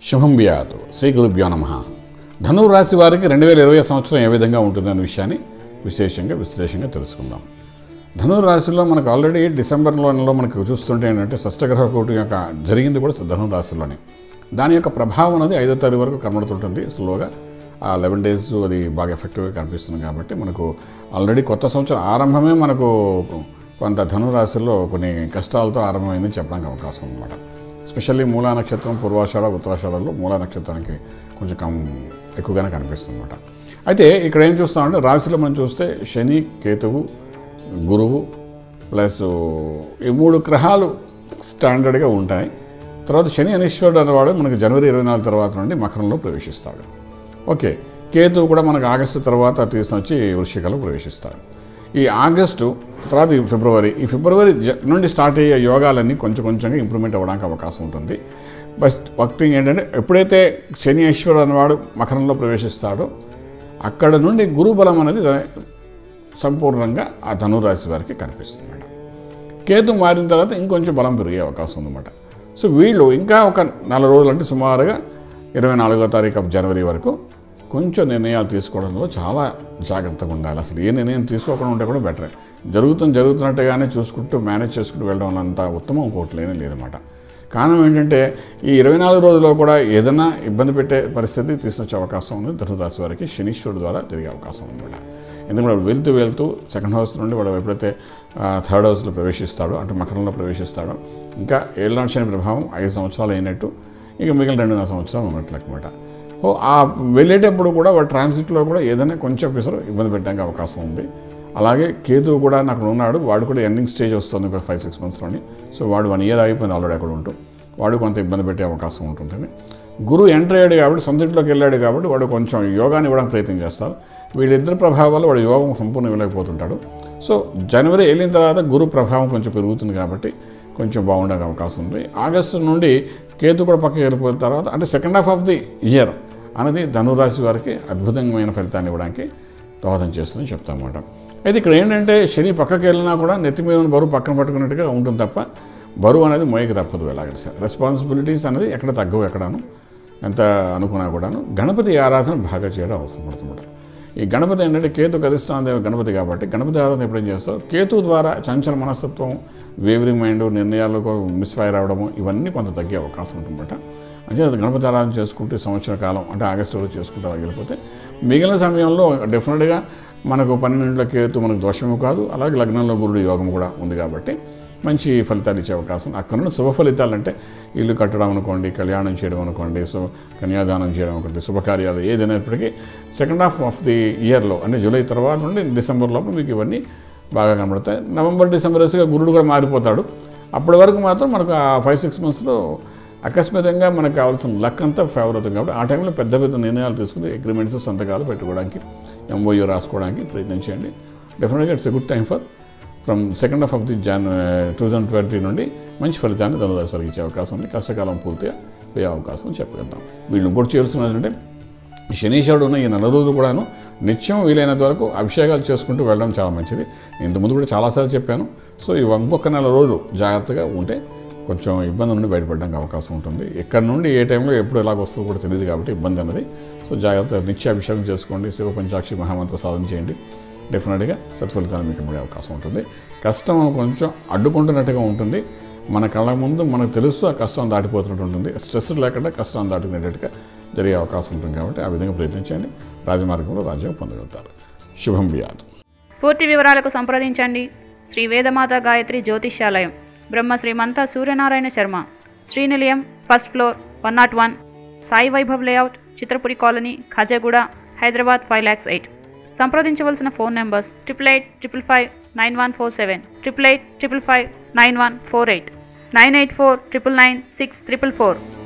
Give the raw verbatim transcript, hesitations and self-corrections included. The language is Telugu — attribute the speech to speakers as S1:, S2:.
S1: శుభం వ్యాతు శ్రీ గురుభ్యో నమః. ధనుర్ రాశి వారికి రెండు వేల ఇరవై సంవత్సరం ఏ విధంగా ఉంటుందనే విషయాన్ని విశేషంగా విశ్లేషంగా తెలుసుకుందాం. ధనుర్ రాశిలో మనకు ఆల్రెడీ డిసెంబర్లో మనకు చూస్తుంటే ఏంటంటే షష్టగ్రహ కూటమి యొక్క జరిగింది కూడా ధనుర్ రాశిలోనే. దాని యొక్క ప్రభావం అనేది ఐదో తారీఖు వరకు కనబడుతుంటుంది. స్లోగా ఆ లెవెన్ డేస్ అది బాగా ఎఫెక్టివ్గా కనిపిస్తుంది. కాబట్టి మనకు ఆల్రెడీ కొత్త సంవత్సరం ఆరంభమే మనకు కొంత ధనురాశిలో కొన్ని కష్టాలతో ఆరంభమైందని చెప్పడానికి అవకాశం అన్నమాట. స్పెషల్లీ మూలా నక్షత్రం, పూర్వాషాఢ, ఉత్తరాషాఢలో మూలా నక్షత్రానికి కొంచెం కం ఎక్కువగానే కనిపిస్తుంది అన్నమాట. అయితే ఇక్కడ ఏం చూస్తామంటే రాశిలో మనం చూస్తే శని, కేతువు, గురువు ప్లస్ ఈ మూడు గ్రహాలు స్టాండర్డ్గా ఉంటాయి. తర్వాత శని అనీశ్వరుడు అనేవాడు మనకు జనవరి ఇరవై నాలుగు తర్వాత నుండి మకరంలో ప్రవేశిస్తాడు. ఓకే, కేతువు కూడా మనకు ఆగస్టు తర్వాత తీసుకొని వచ్చి వృశ్చికలో ప్రవేశిస్తాడు. ఈ ఆగస్టు తర్వాత ఈ ఫిబ్రవరి ఈ ఫిబ్రవరి నుండి స్టార్ట్ అయ్యే యోగాలన్నీ కొంచెం కొంచెంగా ఇంప్రూవ్మెంట్ అవ్వడానికి అవకాశం ఉంటుంది. బట్ ఒక థింగ్ ఏంటంటే ఎప్పుడైతే శని ఈశ్వరుడు అనేవాడు మకరంలో ప్రవేశిస్తాడో అక్కడ నుండి గురుబలం అనేది సంపూర్ణంగా ఆ ధనురాశి వారికి కనిపిస్తుంది. కేతు మారిన తర్వాత ఇంకొంచెం బలం పెరిగే అవకాశం ఉందన్నమాట. సో వీళ్ళు ఇంకా ఒక నెల రోజులు అంటే సుమారుగా ఇరవై నాలుగో తారీఖు ఆఫ్ జనవరి వరకు కొంచెం నిర్ణయాలు తీసుకోవడంలో చాలా జాగ్రత్తగా ఉండాలి. అసలు ఏ నిర్ణయం తీసుకోకుండా ఉంటే కూడా బెటరే. జరుగుతుంది జరుగుతున్నట్టుగానే చూసుకుంటూ మేనేజ్ చేసుకుంటూ వెళ్ళడం అంత ఉత్తమం ఇంకోటి లేనే లేదన్నమాట. కారణం ఏంటంటే ఈ ఇరవై నాలుగు రోజుల్లో కూడా ఏదైనా ఇబ్బంది పెట్టే పరిస్థితి తీసుకొచ్చే అవకాశం ఉంది ధనురాశి వారికి శనీశ్వరుడు ద్వారా తిరిగే అవకాశం ఉందన్నమాట. ఎందుకంటే వాడు వెళ్తూ వెళ్తూ సెకండ్ హౌస్ నుండి వాడు ఎప్పుడైతే థర్డ్ హౌస్లో ప్రవేశిస్తాడో అంటే మకరంలో ప్రవేశిస్తాడో ఇంకా ఏళ్ళనాటి శని ప్రభావం ఐదు సంవత్సరాలు అయినట్టు ఇక మిగిలిన రెండున్నర సంవత్సరాలు ఉన్నట్లు అనమాట. ఓ ఆ వెళ్ళేటప్పుడు కూడా వాడు ట్రాన్సిట్లో కూడా ఏదైనా కొంచెం పిసరు ఇబ్బంది పెట్టడానికి అవకాశం ఉంది. అలాగే కేతువు కూడా నాకు ఉన్నాడు, వాడు కూడా ఎండింగ్ స్టేజ్ వస్తుంది ఒక ఫైవ్ సిక్స్ మంత్స్లోని. సో వాడు వన్ ఇయర్ అయిపోయింది ఆల్రెడీ అక్కడ ఉంటూ, వాడు కొంత ఇబ్బంది పెట్టే అవకాశం ఉంటుంది. గురువు ఎంటర్ అయ్యాడు కాబట్టి సొంత ఇంట్లోకి వెళ్ళాడు కాబట్టి వాడు కొంచెం యోగాన్ని ఇవ్వడానికి ప్రయత్నం చేస్తారు. వీళ్ళిద్దరు ప్రభావాలు వాడు యోగం సంపూర్ణ ఇవ్వలేకపోతుంటాడు. సో జనవరి వెళ్ళిన తర్వాత గురు ప్రభావం కొంచెం పెరుగుతుంది కాబట్టి కొంచెం బాగుండే అవకాశం ఉంది. ఆగస్టు నుండి కేతు కూడా పక్కకి వెళ్ళిపోయిన తర్వాత అంటే second half of the year అనేది ధనురాశి వారికి అద్భుతమైన ఫలితాన్ని ఇవ్వడానికి దోహదం చేస్తుందని చెప్తామన్నమాట. అయితే ఇక్కడ ఏంటంటే శని పక్కకి వెళ్ళినా కూడా నెత్తి మీద బరువు పక్కన పట్టుకున్నట్టుగా ఉంటుంది తప్ప బరువు అనేది మోయక తప్పదు. ఎలాగైనా సరే రెస్పాన్సిబిలిటీస్ అనేది ఎక్కడ తగ్గవు, ఎక్కడాను ఎంత అనుకున్నా కూడాను గణపతి ఆరాధన బాగా చేయడం అవసరం పడుతుందన్నమాట. ఈ గణపతి ఏంటంటే కేతు అధిష్టానదేవ గణపతి కాబట్టి గణపతి ఆరాధన ఎప్పుడేం చేస్తావు కేతు ద్వారా చంచల మనస్తత్వం, వేవరింగ్ మైండ్, నిర్ణయాలకు మిస్ఫైర్ అవ్వడము ఇవన్నీ కొంత తగ్గే అవకాశం ఉంటుందన్నమాట. అంటే అది గణపతి ఆరాధన చేసుకుంటే సంవత్సర కాలం అంటే ఆగస్టు వరకు చేసుకుంటే వెళ్ళిపోతే మిగిలిన సమయంలో డెఫినెట్గా మనకు పన్నెండులో కేతు మనకు దోషము కాదు, అలాగే లగ్నంలో గురుడు యోగం కూడా ఉంది కాబట్టి మంచి ఫలితాలు ఇచ్చే అవకాశం. అక్కడ నుండి శుభ ఫలితాలు అంటే ఇల్లు కట్టడం అనుకోండి, కళ్యాణం చేయడం అనుకోండి, సో కన్యాదానం చేయడం అనుకోండి, శుభకార్యాలు ఏదైనప్పటికీ సెకండ్ హాఫ్ ఆఫ్ ది ఇయర్లో అంటే జూలై తర్వాత నుండి డిసెంబర్ లోపల మీకు ఇవన్నీ బాగా కనబడతాయి. నవంబర్ డిసెంబర్ వేసుగా గురుడు కూడా మారిపోతాడు. అప్పటి వరకు మాత్రం మనకు ఆ ఫైవ్ సిక్స్ మంత్స్లో అకస్మాత్తుగా మనకు కావాల్సిన లక్ అంతా ఫేవర్ అవుతుంది కాబట్టి ఆ టైంలో పెద్ద పెద్ద నిర్ణయాలు తీసుకుని అగ్రిమెంట్స్, సంతకాలు పెట్టుకోవడానికి, ఎంఓయూ రాసుకోవడానికి ప్రయత్నం చేయండి. డెఫినెట్గా it's a good time for from second half of the Jan two thousand twenty నుండి మంచి ఫలితాన్ని ధనురాశి వారికి ఇచ్చే అవకాశం ఉంది. కష్టకాలం పూర్తిగా పోయే అవకాశం చెప్పగలుగుతాం. వీళ్ళు ఇంకోటి చేయాల్సినదంటే శనీశ్వరుడు ఉన్న ఈ నెల రోజు కూడాను నిత్యం వీలైనంత వరకు అభిషేకాలు చేసుకుంటూ వెళ్ళడం చాలా మంచిది. ఇంతకుముందు కూడా చాలాసార్లు చెప్పాను. సో ఈ ఇంకొక నెల రోజులు జాగ్రత్తగా ఉంటే కొంచెం ఇబ్బంది నుండి బయటపడడానికి అవకాశం ఉంటుంది. ఎక్కడి నుండి ఏ టైంలో ఎప్పుడు ఎలాగ వస్తుందో కూడా తెలియదు కాబట్టి ఇబ్బంది అన్నది. సో జాగ్రత్తగా నిత్య అభిషేకం చేసుకోండి, శివ పంచాక్షి మహామంత్ర సాధన చేయండి. డెఫినెట్గా సత్ఫలితాలు మీకు ఉండే అవకాశం ఉంటుంది. కష్టం కొంచెం అడ్డుకుంటున్నట్టుగా ఉంటుంది. మన కళ్ళ ముందు మనకు తెలుస్తూ ఆ కష్టం దాటిపోతున్నట్టు ఉంటుంది. స్ట్రెస్ లేకుండా కష్టం దాటుకునేటట్టుగా జరిగే అవకాశం ఉంటుంది కాబట్టి ఆ విధంగా ప్రయత్నించండి. రాజమార్గంలో రాజ్యం పొందగలుగుతారు. శుభం వ్యాధు.
S2: పూర్తి వివరాలకు సంప్రదించండి Shri Vedamata Gayatri Jyotishyalayam, Brahma Srimantha Suryanarayana Sharma, Srinilayam, first floor, one nought one, Sai Vaibhav layout, Chitrapuri colony, Khajaguda, Hyderabad five lakhs eight. సంప్రదించవలసిన phone numbers triple eight triple five nine one four seven, triple eight triple five nine one four eight, nine eight four triple nine six triple four.